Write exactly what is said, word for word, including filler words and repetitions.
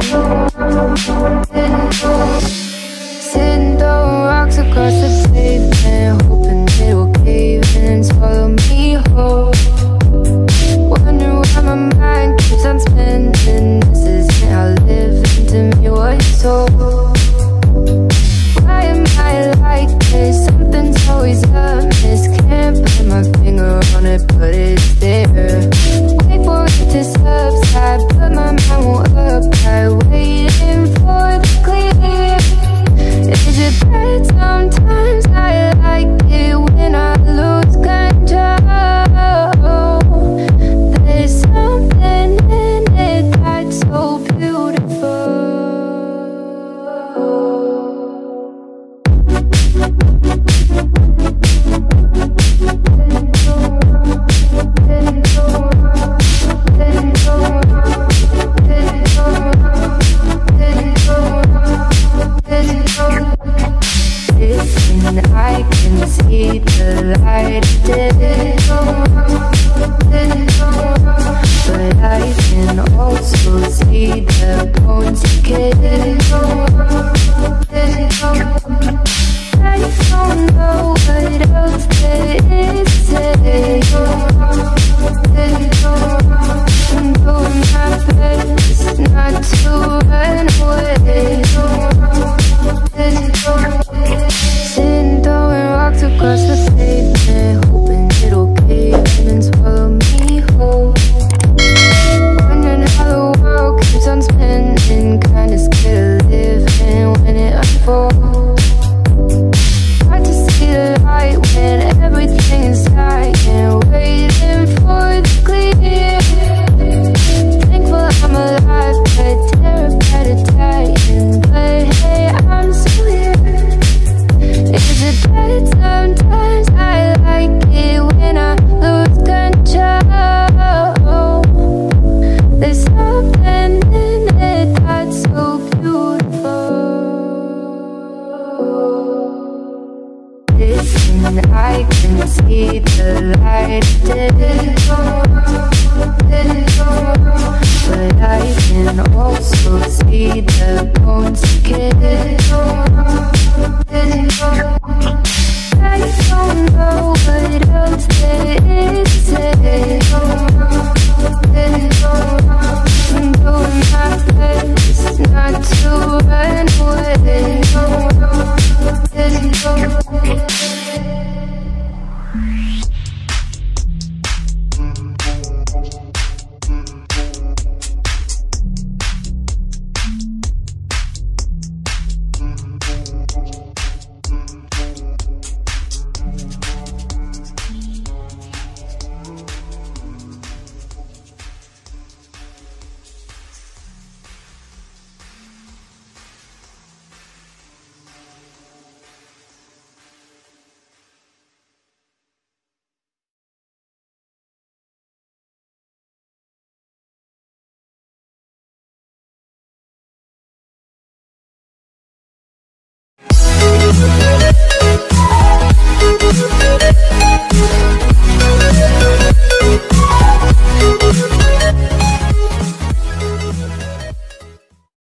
Sitting throwing rocks across the pavement, hoping it'll cave in and swallow me whole. Wondering why my mind keeps on spinning. This isn't how living to me was told. Why am I like this? Something's always amiss. Can't put my finger on it, but it's there. Wait for it to subside, but my mind won't apply. Waiting for the clear. Is it bad? Sometimes I like it when I lose control. There's something in it that's so beautiful. I can see the light of day, but I can also see the bones decay. I don't know what else there is to say. I'm doing my best not to run away. Sitting throwing rocks across the pavement, hoping it'll cave in and swallow me whole. Wondering how the world keeps on spinning, kinda scared of living when it unfolds. Hard to see the light when everything is dying, waiting for the clear. Thankful I'm alive, but terrified of dying. But hey, I'm still here. Is it bad? Sometimes I like it when I lose control. There's something in it that's so beautiful. Listen, I can see the light of day, but I can also see the bones decay.